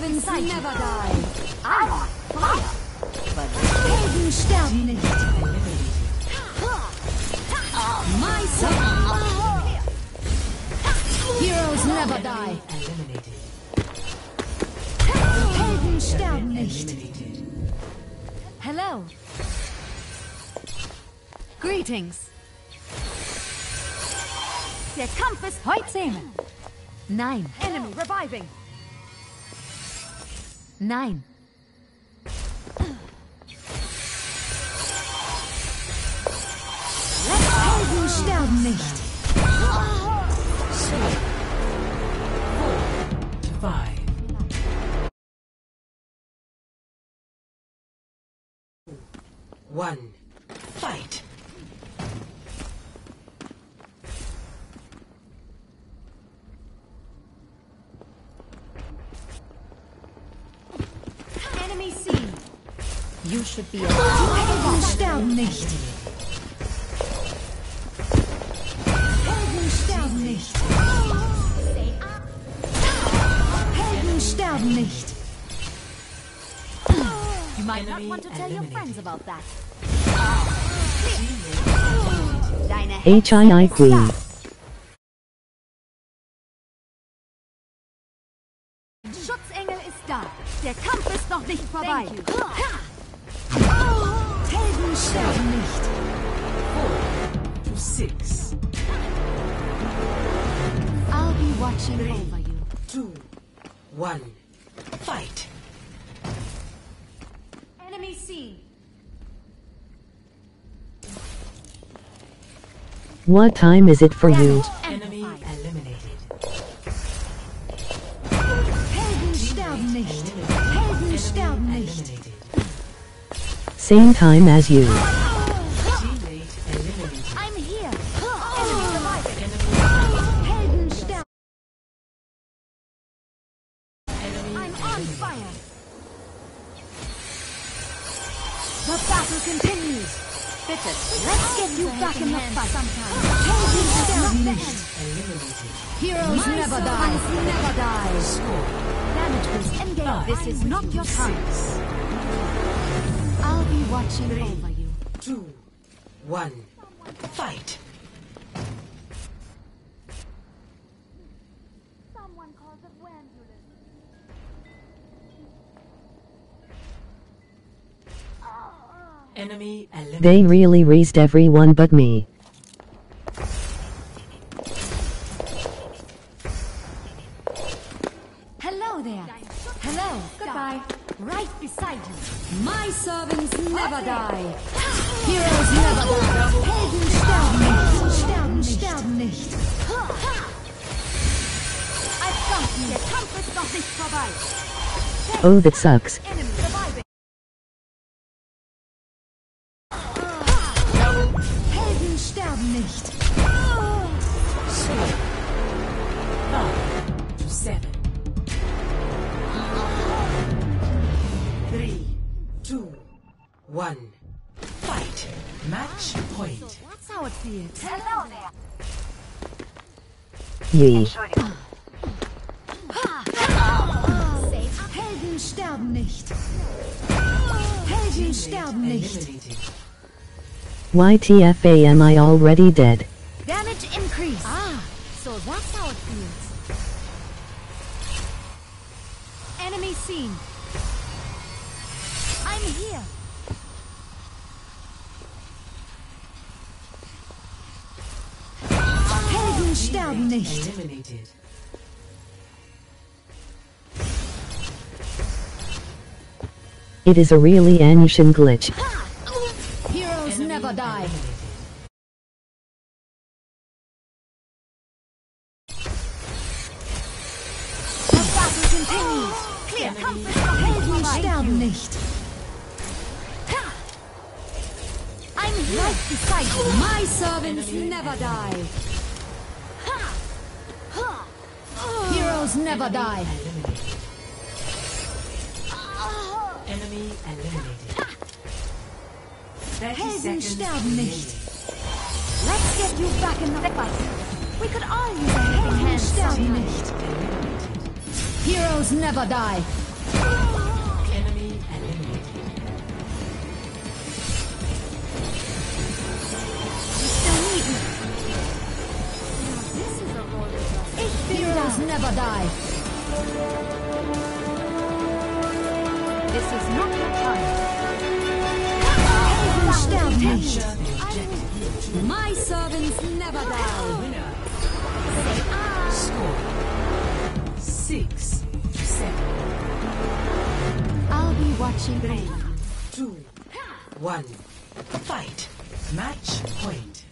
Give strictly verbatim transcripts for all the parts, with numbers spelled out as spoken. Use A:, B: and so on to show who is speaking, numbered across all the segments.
A: servants never die. I fire. But Helden sterben nicht. My servant. Heroes never die. Helden sterben nicht. Hello. Greetings. Der Kampf ist heute. Nein. Enemy reviving. Nein. Helden sterben nicht.
B: Five. One. Fight.
A: Enemy seen. You should be Helden sterben nicht. Helden sterben nicht. Helden sterben nicht. You might not want to tell your friends about that. Deine
C: H I I Queen.
A: Schutzengel ist da. Der Kampf ist noch nicht vorbei. Helden sterben nicht.
B: Four to six.
A: I'll be watching over you.
B: Two. One. Fight.
A: Enemy seen.
C: What time is it for you?
B: Enemy eliminated.
A: Helden sterben nicht. Helden sterben nicht.
B: Eliminated.
C: Same time as you.
B: Teammate eliminated.
A: I'm here. Enemy reviving.
B: Enemy.
A: Helden sterben.
B: Enemy
A: I'm on
B: eliminated.
A: fire. The battle continues. Bitte, let's get you back in the fight sometime. Helden sterben nicht.
B: Eliminated.
A: Heroes never die. Never die.
B: Score.
A: Damage boost. Engage. This is not your time.
B: Six.
A: I'll be watching over you.
B: Two. One. Fight.
A: Someone calls a ambulance.
B: Enemy eliminated.
C: They really raised everyone but me.
A: Hello there. Hello. Goodbye. Right beside you. My servants never die. Heroes never die. Helden sterben nicht. Sterben, sterben nicht. I've got you. Der Kampf ist noch nicht vorbei.
C: Oh, that sucks.
A: Enemy reviving. Helden sterben nicht.
B: Five to seven. Three, two, one. Fight. Match point.
A: That's how it feels. Hello there.
C: Yee.
A: Helden sterben nicht. Helden sterben nicht.
B: Eliminated.
C: Y T F A, am I already dead?
A: Damage increase. Ah, so that's how it feels. Enemy seen. I'm here. Helden sterben nicht.
B: Eliminated.
C: It is a really ancient glitch.
A: Heroes never die. The battle continues. Clear. Kampf ist noch Helden sterben nicht. I'm right beside you. My servants never die. Heroes never die.
B: Eliminated. Enemy eliminated. thirty
A: Helden
B: seconds
A: sterben nicht.
B: remaining.
A: Let's get you back in the fight. We could all use a helping hand sterben nicht. Heroes never die. Ich bin Heroes da. Never die. This is not your time. Helden sterben nicht. My servants never die.
B: Winner. Score six to seven.
A: I'll be watching.
B: Three, two, one. Fight. Match point.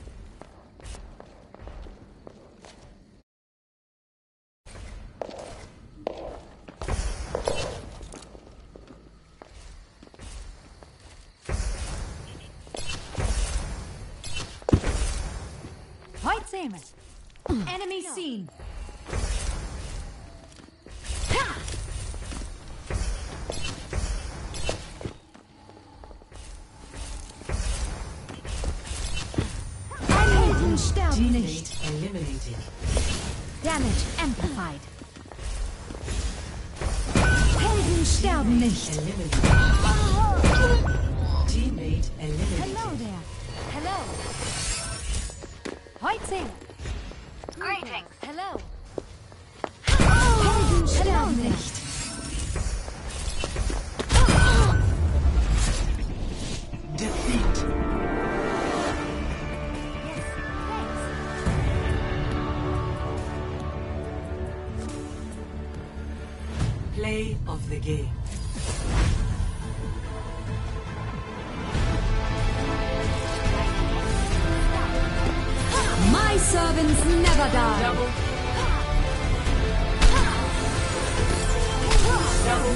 A: Heute sehen wir. Enemy seen. Helden sterben nicht.
B: Teammate eliminated.
A: Damage amplified. Helden sterben nicht.
B: Eliminated. Teammate eliminated.
A: Hello there. Hello. Heute sehen wir. Greetings. Hello. Helden sterben nicht.
B: Defeat. Play of the game.
A: My servants never die.
B: Double. Double.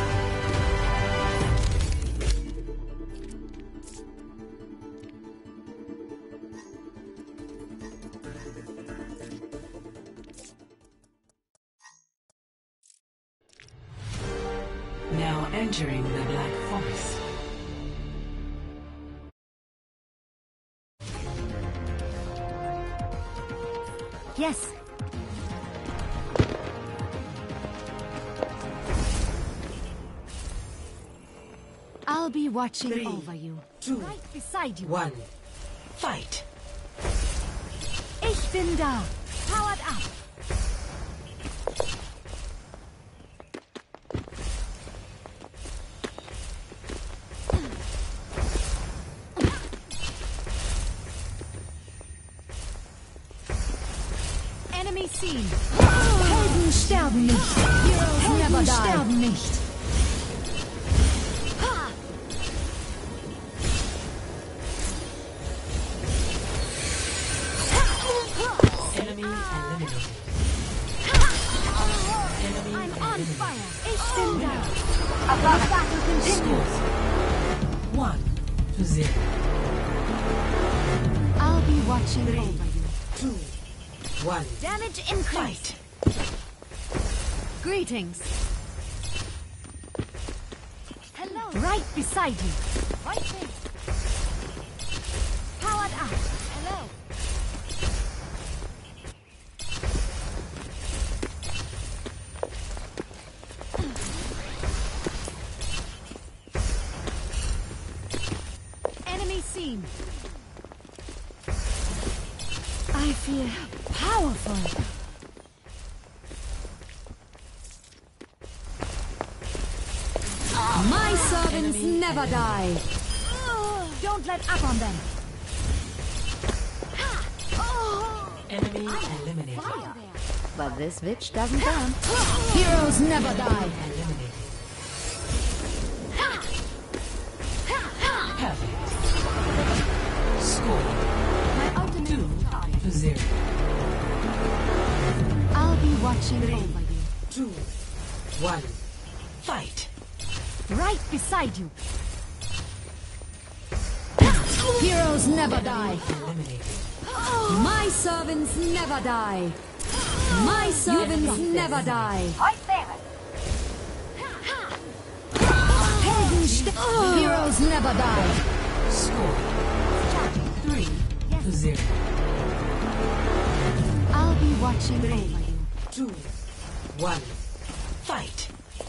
B: Now entering the Black Forest.
A: Yes. I'll be watching
B: Three,
A: over you.
B: two,
A: Right beside you.
B: One. Fight.
A: Ich bin da. Powered up. Enemy seen. Helden sterben nicht. Heroes never die. Sterben nicht.
B: Enemy eliminated. Enemy
A: I'm on
B: eliminated.
A: fire. Ich bin da. The battle continues.
B: One to zero.
A: I'll be watching
B: Three.
A: over you.
B: Two. One.
A: Damage increased.
B: Fight.
A: Greetings. Hello. Right beside you. Right there. Powered up. Hello. Enemy seen. I feel powerful. My servants never die. Don't let up on them.
B: Enemy eliminated.
A: But this witch doesn't burn. Heroes never die.
B: Eliminated. Perfect. Score
A: My ultimate
B: two
A: is
B: to zero.
A: I'll be watching
B: Three.
A: over you.
B: Two. One. Fight.
A: Right beside you. Heroes never die.
B: Eliminated.
A: My servants never die. My servants never die. Helden st- Heroes never die.
B: Score three to zero.
A: I'll be watching over
B: Three.
A: you.
B: Two. One. Fight.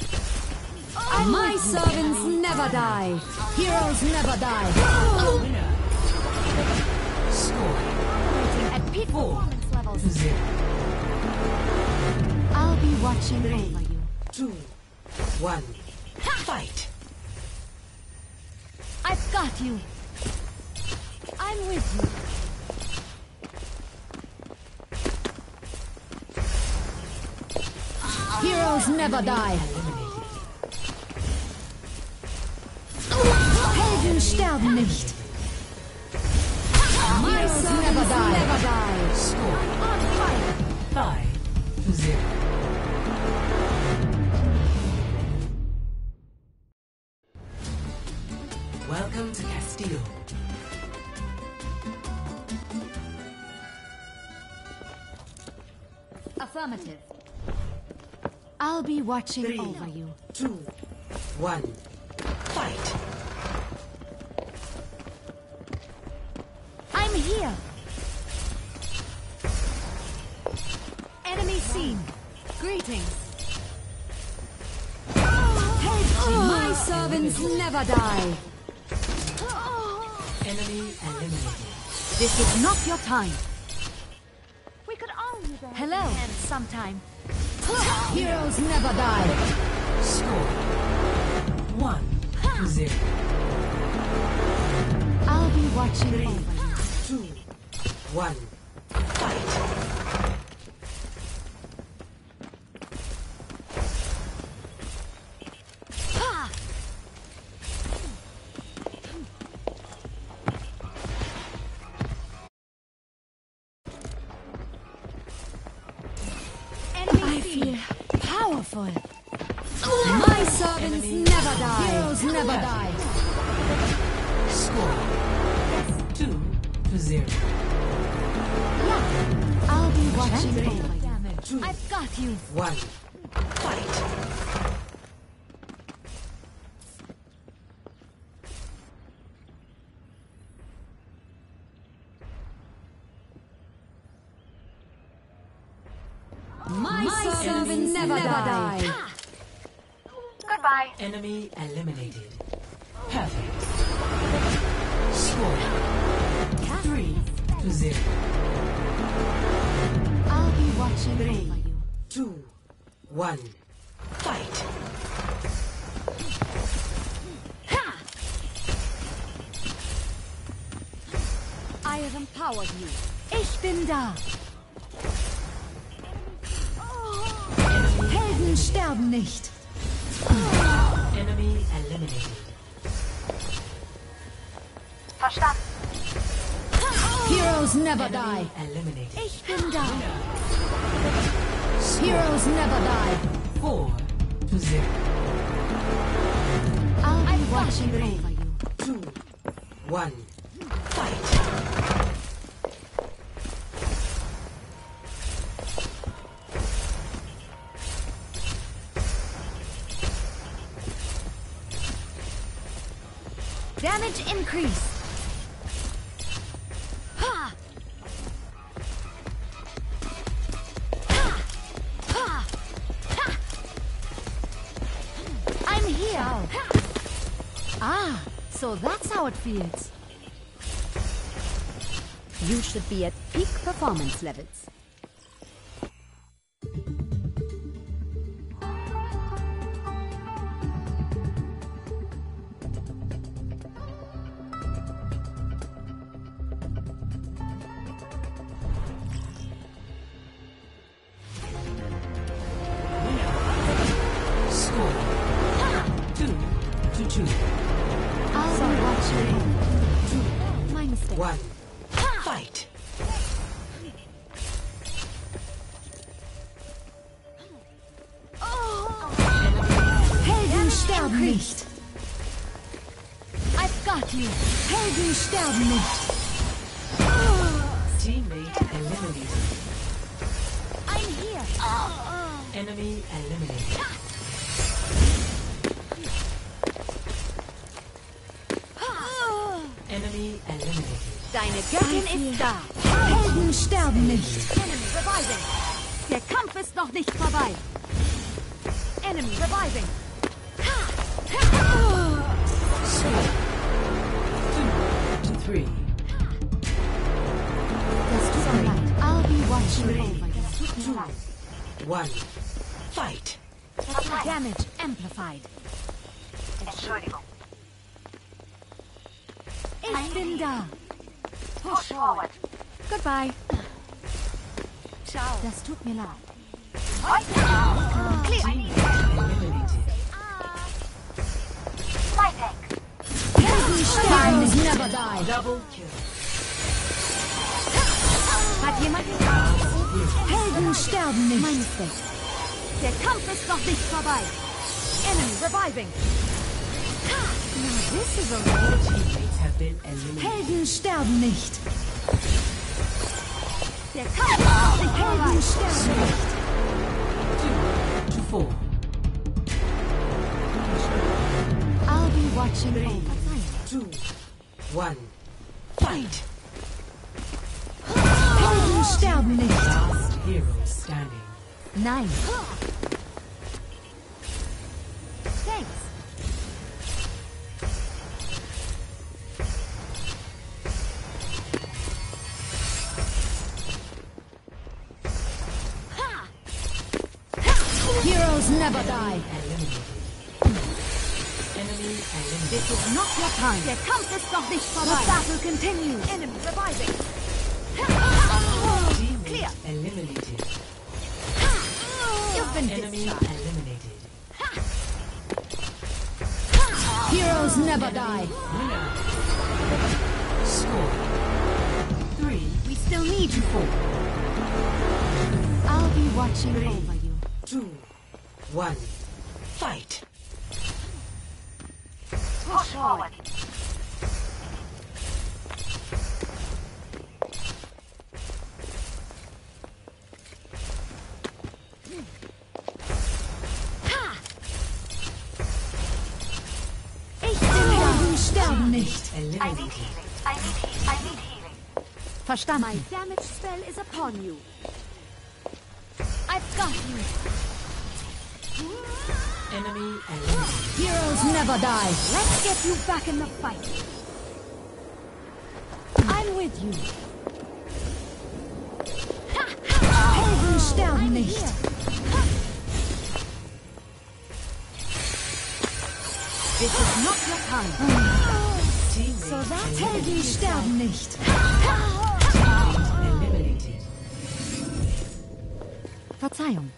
A: My servants never die. Heroes never die.
B: Winner. Score
A: At peak
B: four
A: performance levels.
B: to zero.
A: I'll be watching
B: Three.
A: over you.
B: Two, one, fight.
A: I've got you. I'm with you. Heroes never die. Helden sterben nicht. Heroes never die. Never die.
B: Score
A: On fire.
B: five to zero. Welcome to Castile.
A: Affirmative. I'll be watching
B: Three.
A: over you.
B: Two, one, fight.
A: I'm here. Enemy seen. Greetings. My servants never die.
B: Enemy eliminated.
A: This is not your time. We could all use a hello hand sometime. Heroes never die.
B: Score one to zero.
A: I'll be watching
B: Three,
A: over you.
B: two, one, fight.
A: Ha! I feel powerful. My servants
B: Enemy
A: never die. Heroes never die.
B: Score two to zero.
A: Yeah, I'll be watching
B: Three,
A: over you.
B: two,
A: I've got you.
B: one, fight.
A: My, servants never, die. Goodbye.
B: Enemy eliminated. Perfect. Score three to zero.
A: I'll be watching
B: Three,
A: over you.
B: two, one, fight.
A: Ha! I have empowered you. Ich bin da. Helden sterben nicht.
B: Enemy eliminated.
A: Verstanden. Heroes never die.
B: Enemy eliminated.
A: Ich bin da. Heroes never die.
B: Four to zero.
A: I'll be watching over you.
B: Two, one, fight.
A: Damage increase. Ha! Ha! Ha! Ha! I'm here. Ha! Ah, so that's how it feels. You should be at peak performance levels.
B: Score two to two.
A: I'll be watching. My mistake.
B: One, fight.
A: Helden sterben nicht. I've got you. Helden sterben nicht.
B: Teammate eliminated.
A: I'm here.
B: Enemy eliminated. Enemy eliminated.
A: Deine Göttin ist da. Helden sterben nicht. Enemy reviving. Der Kampf ist noch nicht vorbei. Enemy reviving.
B: Score two to three.
A: Das tut mir leid. I'll be watching
B: Three,
A: over you. Das tut mir
B: two,
A: leid.
B: one, Fight.
A: Damage amplified.
D: Entschuldigung.
A: Ich bin da.
D: Push forward.
A: Goodbye.
D: Ciao.
A: Das tut mir leid.
D: Clear.
B: Eliminated.
D: My tank.
A: Heroes never die.
B: Double kill.
A: Hat jemand Helden sterben nicht. Mein Mistake. Der Kampf ist noch nicht vorbei. Enemy reviving. Now this is a
B: All teammates have been eliminated.
A: Helden sterben nicht. Der Kampf ist noch nicht vorbei. Helden sterben nicht.
B: Two to four.
A: I'll be watching over.
B: Two. One. Fight.
A: Helden sterben nicht.
B: Last hero standing.
A: Nein. Thanks. Heroes never die.
B: Eliminated. Enemy eliminated.
A: This is not your time. Der Kampf ist noch nicht vorbei. The battle continues. Enemy reviving.
B: Teammate eliminated.
A: You've been
B: Enemy
A: discharged.
B: eliminated.
A: Heroes never die.
B: Winner. Score. Three.
A: We still need you.
B: Four.
A: I'll be watching over you.
B: Two. One. Fight.
D: Push forward.
A: Ich bin Helden sterben nicht.
D: I need
B: Eliminated.
D: healing. I need healing. I need healing.
A: Verstanden. My damage spell is upon you. I've got you.
B: Enemy eliminated.
A: Heroes never die. Let's get you back in the fight. I'm with you. Helden sterben nicht. This is not your time.
B: Teammate
A: So that Helden sterben nicht.
B: eliminated.
A: Verzeihung.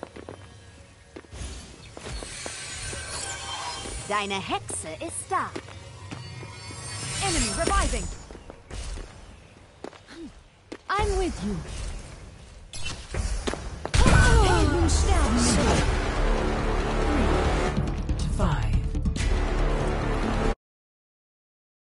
A: Deine Hexe ist da. Enemy reviving. I'm with you.